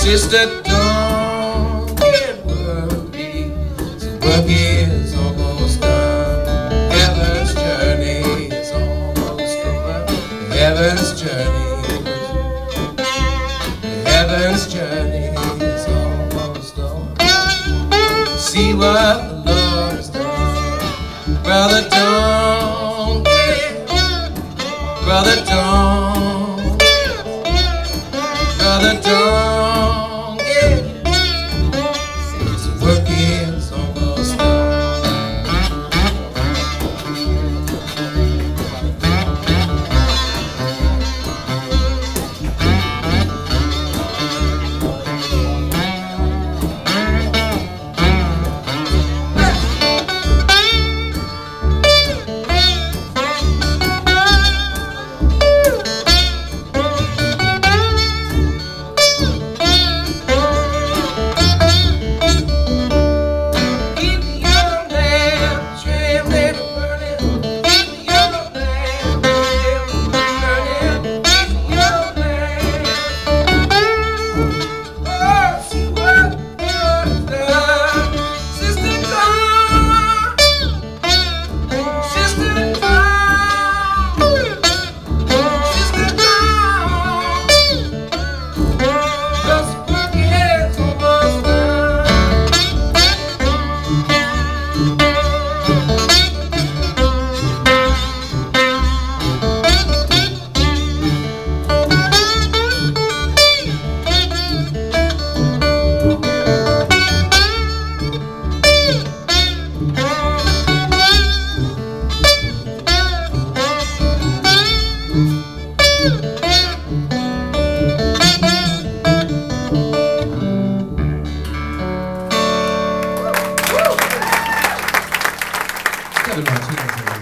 Sister, don't get worried. The work is almost done. Heaven's journey is almost over. Heaven's journey. Heaven's journey is almost over. See what the Lord has done. Brother, don't get. Brother, don't. Brother, don't get. His work is almost done. Kevin Martinez.